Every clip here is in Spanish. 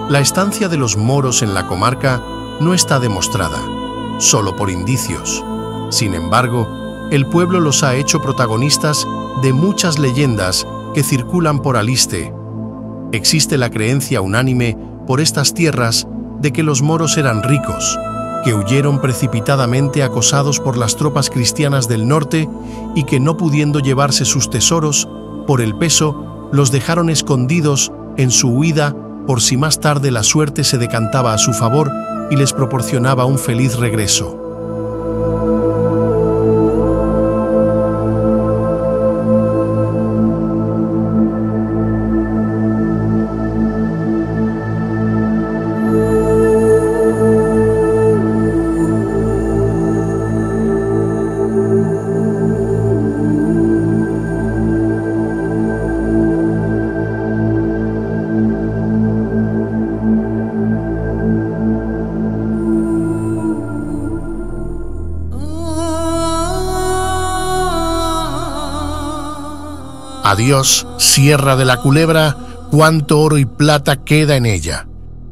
La estancia de los moros en la comarca no está demostrada, solo por indicios. Sin embargo, el pueblo los ha hecho protagonistas de muchas leyendas que circulan por Aliste. Existe la creencia unánime por estas tierras de que los moros eran ricos, que huyeron precipitadamente acosados por las tropas cristianas del norte y que, no pudiendo llevarse sus tesoros, por el peso, los dejaron escondidos en su huida por si más tarde la suerte se decantaba a su favor y les proporcionaba un feliz regreso. Adiós, Sierra de la Culebra, cuánto oro y plata queda en ella.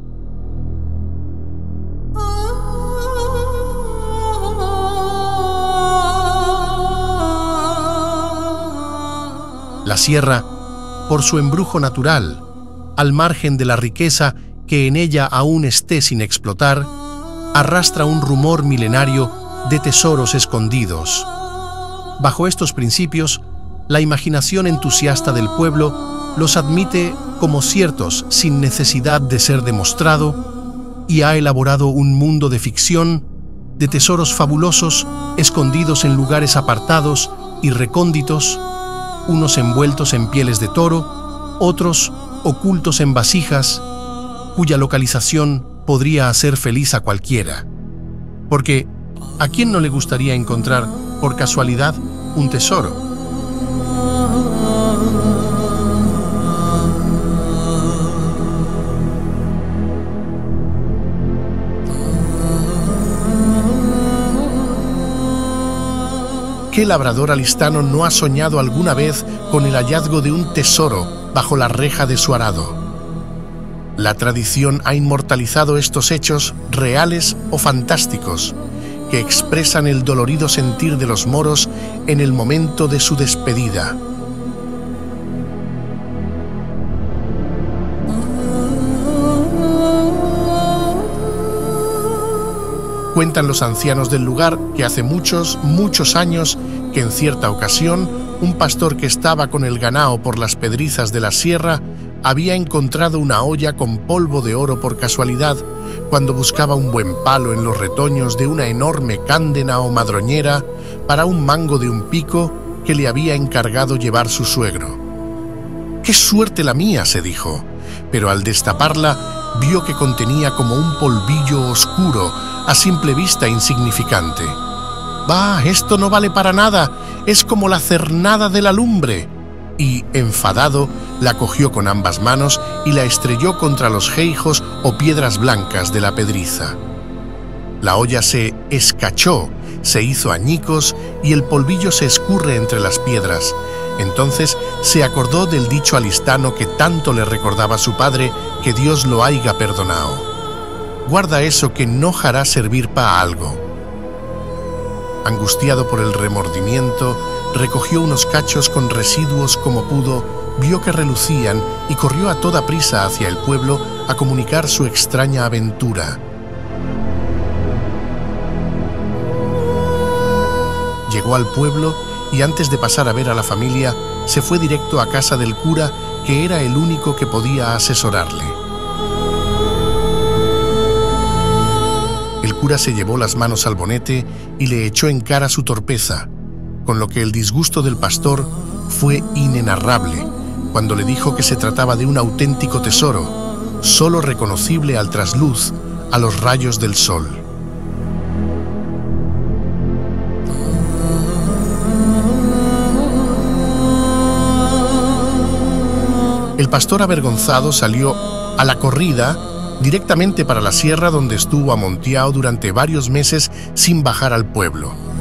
La sierra, por su embrujo natural, al margen de la riqueza que en ella aún esté sin explotar, arrastra un rumor milenario de tesoros escondidos. Bajo estos principios, la imaginación entusiasta del pueblo los admite como ciertos sin necesidad de ser demostrado y ha elaborado un mundo de ficción, de tesoros fabulosos escondidos en lugares apartados y recónditos, unos envueltos en pieles de toro, otros ocultos en vasijas, cuya localización podría hacer feliz a cualquiera. Porque, ¿a quién no le gustaría encontrar, por casualidad, un tesoro? ¿Qué labrador alistano no ha soñado alguna vez con el hallazgo de un tesoro bajo la reja de su arado? La tradición ha inmortalizado estos hechos reales o fantásticos que expresan el dolorido sentir de los moros en el momento de su despedida. Cuentan los ancianos del lugar que hace muchos años que en cierta ocasión un pastor que estaba con el ganado por las pedrizas de la sierra había encontrado una olla con polvo de oro por casualidad cuando buscaba un buen palo en los retoños de una enorme cándena o madroñera para un mango de un pico que le había encargado llevar su suegro. ¡Qué suerte la mía!, se dijo, pero al destaparla vio que contenía como un polvillo oscuro, a simple vista insignificante. «¡Bah, esto no vale para nada! ¡Es como la cernada de la lumbre!» Y, enfadado, la cogió con ambas manos y la estrelló contra los geijos o piedras blancas de la pedriza. La olla se escachó, se hizo añicos y el polvillo se escurre entre las piedras. Entonces se acordó del dicho alistano que tanto le recordaba a su padre, que Dios lo haiga perdonado. Guarda eso que no hará servir pa' algo. Angustiado por el remordimiento, recogió unos cachos con residuos como pudo, vio que relucían y corrió a toda prisa hacia el pueblo a comunicar su extraña aventura. Llegó al pueblo y antes de pasar a ver a la familia, se fue directo a casa del cura, que era el único que podía asesorarle. El cura se llevó las manos al bonete y le echó en cara su torpeza, con lo que el disgusto del pastor fue inenarrable cuando le dijo que se trataba de un auténtico tesoro, solo reconocible al trasluz, a los rayos del sol. El pastor avergonzado salió a la corrida directamente para la sierra, donde estuvo amonteado durante varios meses sin bajar al pueblo.